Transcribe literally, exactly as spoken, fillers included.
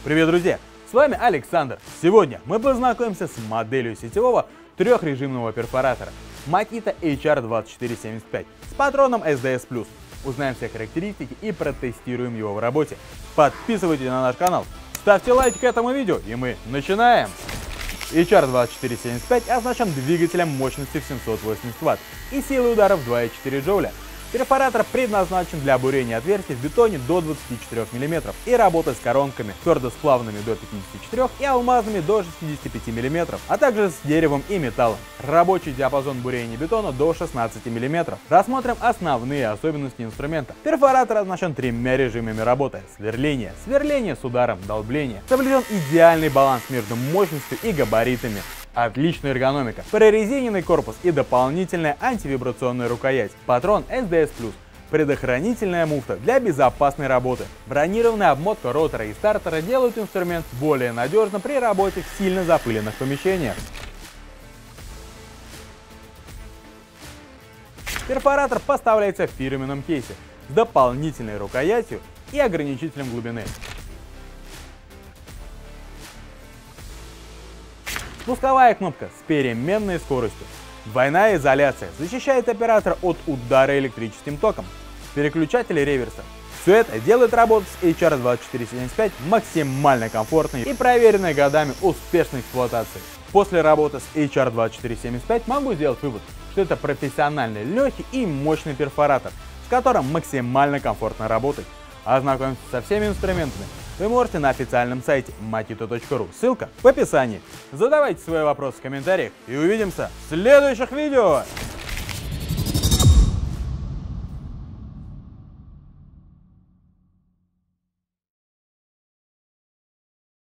Привет, друзья! С вами Александр. Сегодня мы познакомимся с моделью сетевого трехрежимного перфоратора Makita эйч ар двадцать четыре семьдесят пять с патроном эс ди эс плюс. Узнаем все характеристики и протестируем его в работе. Подписывайтесь на наш канал, ставьте лайк к этому видео, и мы начинаем! эйч ар двадцать четыре семьдесят пять оснащен двигателем мощностью в семьсот восемьдесят ватт и силой удара в два и четыре джоуля. Перфоратор предназначен для бурения отверстий в бетоне до двадцати четырёх миллиметров и работы с коронками твердосплавными до пятидесяти четырёх и алмазными до шестидесяти пяти миллиметров, а также с деревом и металлом. Рабочий диапазон бурения бетона до шестнадцати миллиметров. Рассмотрим основные особенности инструмента. Перфоратор оснащен тремя режимами работы: сверление, сверление с ударом, долбление. Соблюден идеальный баланс между мощностью и габаритами. Отличная эргономика, прорезиненный корпус и дополнительная антивибрационная рукоять. Патрон эс ди эс плюс. Предохранительная муфта для безопасной работы. Бронированная обмотка ротора и стартера делают инструмент более надежным при работе в сильно запыленных помещениях. Перфоратор поставляется в фирменном кейсе с дополнительной рукоятью и ограничителем глубины. Спусковая кнопка с переменной скоростью. Двойная изоляция защищает оператора от удара электрическим током. Переключатели реверса. Все это делает работу с эйч ар двадцать четыре семьдесят пять максимально комфортной и проверенной годами успешной эксплуатации. После работы с эйч ар двадцать четыре семьдесят пять могу сделать вывод, что это профессиональный, легкий и мощный перфоратор, с которым максимально комфортно работать. Ознакомиться со всеми инструментами вы можете на официальном сайте makita точка ру, ссылка в описании. Задавайте свои вопросы в комментариях и увидимся в следующих видео!